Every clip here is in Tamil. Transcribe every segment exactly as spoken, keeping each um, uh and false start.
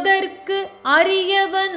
ஓதற்கு அரியவன்.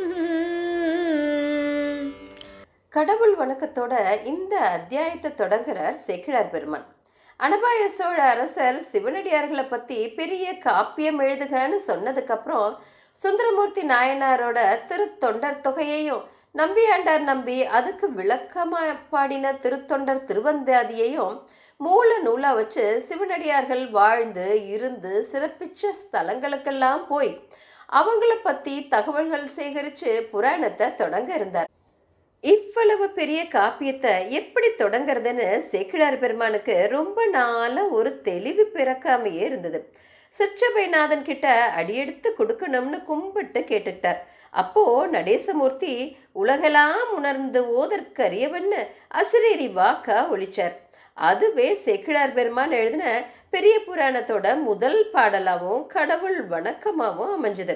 கடவுள் வணக்கத்தோட இந்த அத்தியாயத்தை தொடங்குறார் சேக்கிழார் பெருமான். அனபாய சோழ அரசர் சிவனடியார்களை பற்றி பெரிய காப்பியம் எழுதுகன்னு சொன்னதுக்கப்புறம் சுந்தரமூர்த்தி நாயனாரோட திருத்தொண்டர் தொகையையும் நம்பியாண்டார் நம்பி அதுக்கு விளக்கமாக பாடின திருத்தொண்டர் திருவந்தாதியையும் மூல நூலாக வச்சு சிவனடியார்கள் வாழ்ந்து இருந்து சிறப்பிச்ச ஸ்தலங்களுக்கெல்லாம் போய் அவங்கள பற்றி தகவல்கள் சேகரித்து புராணத்தை தொடங்க இருந்தார். இவ்வளவு பெரிய காப்பியத்தை எப்படி தொடங்கிறதுன்னு சேக்கிழார் பெருமானுக்கு ரொம்ப நாளாக ஒரு தெளிவு பிறக்காமையே இருந்தது. சிற்சபைநாதன் கிட்ட அடியெடுத்து கொடுக்கணும்னு கும்பிட்டு கேட்டுக்கிட்டார். அப்போ நடேசமூர்த்தி உலகெல்லாம் உணர்ந்து ஓதற்கரியவன்னு அசிரேரி வாக்கா ஒழிச்சார். அதுவே சேக்கிழார் பெருமான் எழுதின பெரிய புராணத்தோட முதல் பாடலாகவும் கடவுள் வணக்கமாகவும் அமைஞ்சது.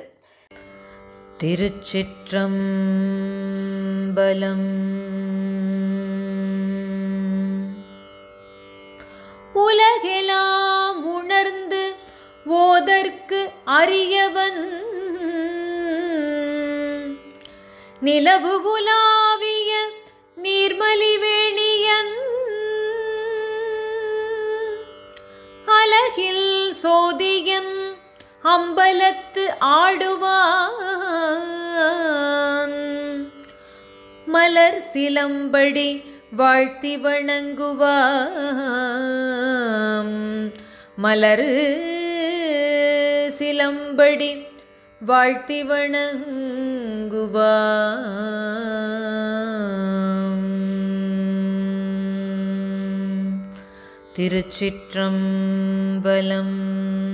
திருச்சிற்றம்பலம். உலகெல்லாம் உணர்ந்து ஓதற்கு அரியவன் நிலவு உலாவிய நீர்மலிவேணியன் அலகில் சோதியன் அம்பலத்து ஆடுவான் மலர் சிலம்படி வாழ்த்தி வணங்குவாம் மலர் சிலம்படி வாழ்த்தி வணங்குவாம். திருச்சிற்றம்பலம்.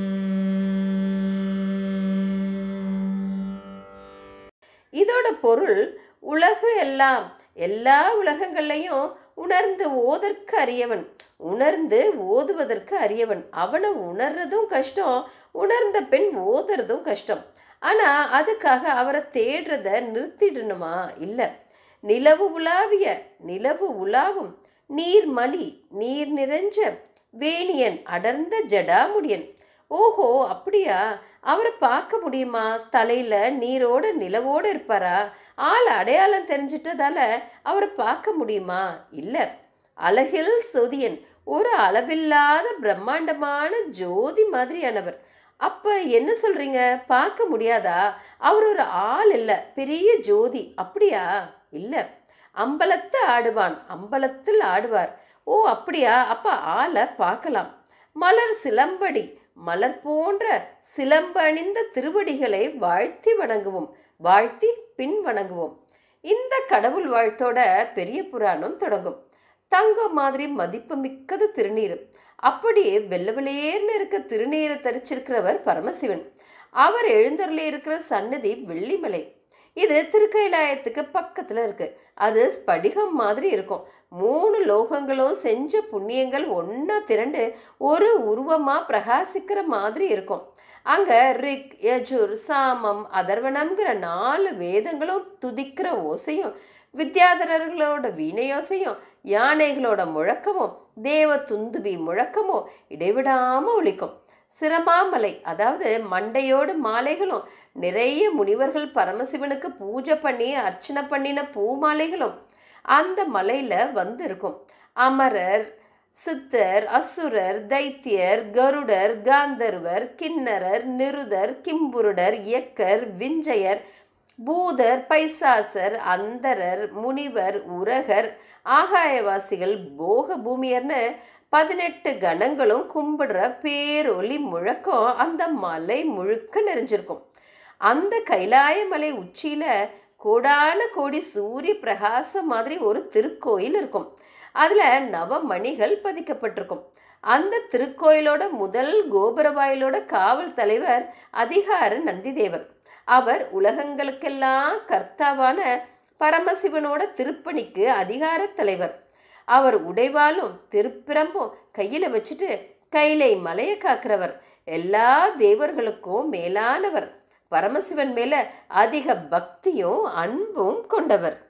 இதோட பொருள் உலகு எல்லாம் எல்லா உலகங்கள்லையும் உணர்ந்து ஓதற்கு அறியவன், உணர்ந்து ஓதுவதற்கு அறியவன். அவனை உணர்றதும் கஷ்டம், உணர்ந்த பின் ஓதுறதும் கஷ்டம். ஆனால் அதுக்காக அவரை தேடுறத நிறுத்திடணுமா? இல்லை. நிலவு உலாவிய நிலவு உலாவும் நீர்மலி நீர் நிறைஞ்ச வேணியன் அடர்ந்த ஜடாமுடியன். ஓஹோ, அப்படியா? அவரை பார்க்க முடியுமா? தலையில் நீரோட நிலவோடு இருப்பாரா? ஆள் அடையாளம் தெரிஞ்சிட்டதால அவரை பார்க்க முடியுமா? இல்லை. அழகில் சோதியன், ஒரு அளவில்லாத பிரம்மாண்டமான ஜோதி மாதிரியானவர். அப்போ என்ன சொல்கிறீங்க? பார்க்க முடியாதா? அவர் ஒரு ஆள் இல்லை, பெரிய ஜோதி. அப்படியா? இல்லை. அம்பலத்து ஆடுவான், அம்பலத்தில் ஆடுவார். ஓ, அப்படியா? அப்போ ஆளை பார்க்கலாம். மலர் சிலம்படி மலர் போன்ற சிலம்பணிந்த திருவடிகளை வாழ்த்தி வணங்குவோம், வாழ்த்தி பின் வணங்குவோம். இந்த கடவுள் வாழ்த்தோட பெரிய புராணம் தொடங்கும். தங்கம் மாதிரி மதிப்பு மிக்கது திருநீர். அப்படியே வெள்ள வெளியேர்னு இருக்க திருநீரை தரிச்சிருக்கிறவர் பரமசிவன். அவர் எழுந்தருளி இருக்கிற சன்னதி வெள்ளிமலை. இது திருக்கைலாயத்துக்கு பக்கத்தில் இருக்கு. அது ஸ்படிகம் மாதிரி இருக்கும். மூணு லோகங்களும் செஞ்ச புண்ணியங்கள் ஒன்றா திரண்டு ஒரு உருவமாக பிரகாசிக்கிற மாதிரி இருக்கும். அங்கே ரிக், யஜுர், சாமம், அதர்வனம்ங்கிற நாலு வேதங்களும் துதிக்கிற ஓசையும், வித்யாதரர்களோட வீணையோசையும், யானைகளோட முழக்கமும், தேவ துந்துபி முழக்கமும் இடைவிடாமல் ஒலிக்கும். சிரமாமலை, அதாவது மண்டையோடு மாலைகளும், நிறைய முனிவர்கள் பரமசிவனுக்கு பூஜை பண்ணி அர்ச்சனை பண்ணின பூ மாலைகளும் அந்த மலையில் வந்து இருக்கும். அமரர், சித்தர், அசுரர், தைத்தியர், கருடர், காந்தர்வர், கிண்ணரர், நிருதர், கிம்புருடர், இயக்கர், விஞ்சயர், பூதர், பைசாசர், அந்தரர், முனிவர், உரகர், ஆகாயவாசிகள், போக பூமியர்னு பதினெட்டு கணங்களும் கும்பிடுற பேரொலி முழக்கம் அந்த மலை முழுக்க நிறைஞ்சிருக்கும். அந்த கைலாய மலை உச்சியில கோடான கோடி சூரிய பிரகாசம் மாதிரி ஒரு திருக்கோயில் இருக்கும். அதுல நவமணிகள் பதிக்கப்பட்டிருக்கும். அந்த திருக்கோயிலோட முதல் கோபுரவாயிலோட காவல் தலைவர் அதிகார நந்திதேவர். அவர் உலகங்களுக்கெல்லாம் கர்த்தாவான பரமசிவனோட திருப்பணிக்கு அதிகார தலைவர். அவர் உடைவாலும் திருப்பிரம்பும் கையில் வச்சுட்டு கைலை மலையை காக்கிறவர். எல்லா தேவர்களுக்கும் மேலானவர். பரமசிவன் மேல அதிக பக்தியும் அன்பும் கொண்டவர்.